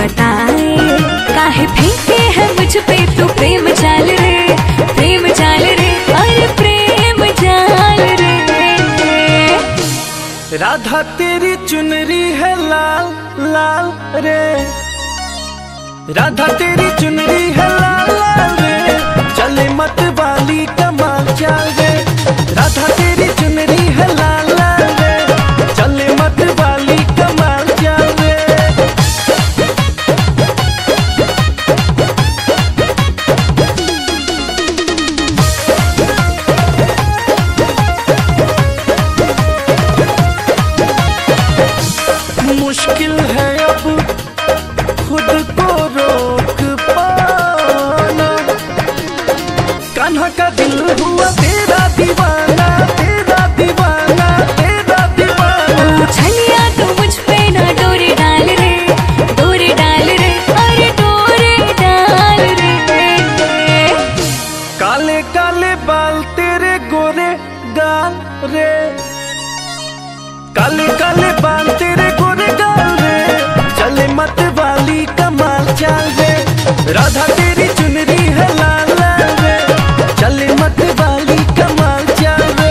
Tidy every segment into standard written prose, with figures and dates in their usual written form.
बताए, काहे फेंके है मुझ पे तू प्रेम जाल रे, प्रेम जाल रे, अरे प्रेम जाल रे। राधा तेरी चुनरी है लाल लाल रे, राधा तेरी चुनरी है लाल लाल रे, चले मत वाली कमाल चाल रे। राधा तेरी चुनरी है लाल लाल रे, चले मत वाली कमाल चाल रे। मुश्किल है अब खुद को रोक पाना, कान्हा का दिल हुआ तेरा दीवाना, तेरा दीवाना, तेरा दीवाना। छलिया तू मुझ पे ना डोरे डाल रे, डोरे डाल रे, अरे डोरे डाल रे। काले काले बाल तेरे गोरे गाल रे, काले काले बाल तेरे गोरे गाल रे, चले मत वाली कमाल चाल रे। राधा तेरी चुनरी है लाल लाल रे, चले मत वाली कमाल चाल रे।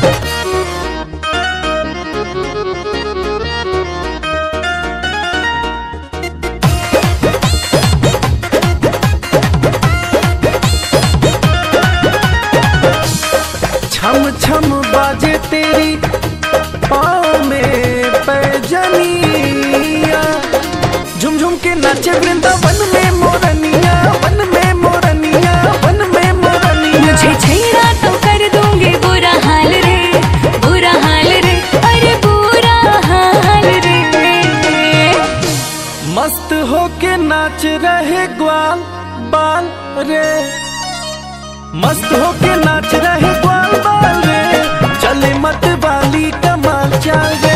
छम छम बाजे तेरी पाँव में पैजनिया, झुम झुम के नाचे वृंदावन में मोरनिया, वन में मोरनिया, वन में मोरनिया। मुझे छेड़ा तो कर दूंगी बुरा हाल रे, बुरा हाल रे, अरे बुरा हाल रे। मस्त होके नाच रहे ग्वाल बाल रे, मस्त होके नाच रहे ग्वाल बाल रे, चले मत वाली कमाल चाल रे।